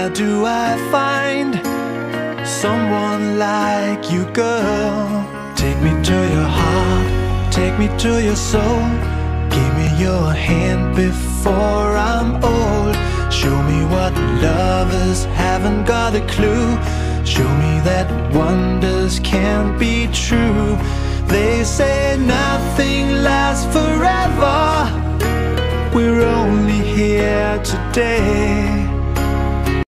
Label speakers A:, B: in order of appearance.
A: where do I find someone like you, girl? Take me to your heart, take me to your soul. Give me your hand before I'm old. Show me what lovers haven't got a clue. Show me that wonders can't be true. They say nothing lasts forever. We're only here today.